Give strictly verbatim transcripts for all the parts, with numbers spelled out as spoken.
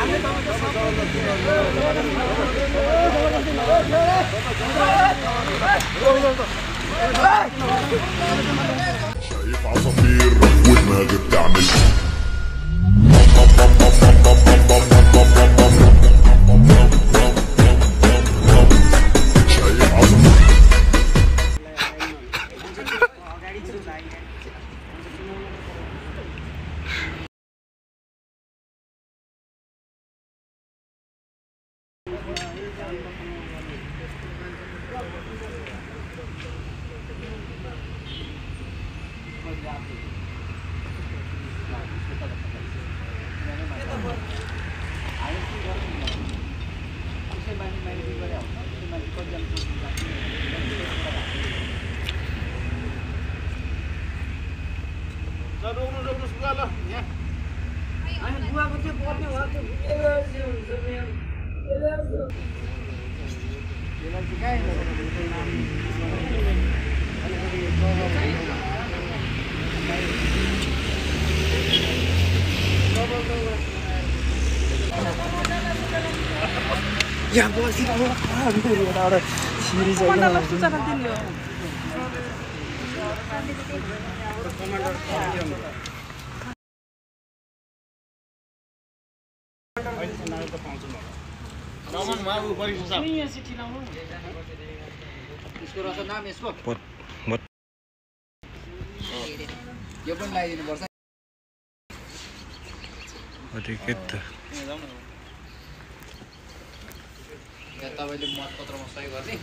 شايف عصافير ودماغي بتعمل Ya gua sih kamu ah gitu ya udah series aja. Mana lah susah nanti nih. Namun mau balik susah. Ini sih cilang lu. इसको रस नाम इसको Pot pot. यो पनि लगाइदिनु पर्छ Dikit. या तपाईले मतपत्रमा सही गर्ने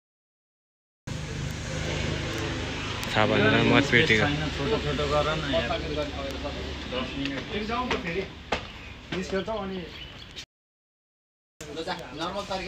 साबन र मत पेटेको छोटो छोटो गर न यार दस मिनेट एक जाउँ त फेरि निस्क्यो त अनि नर्मल तरिका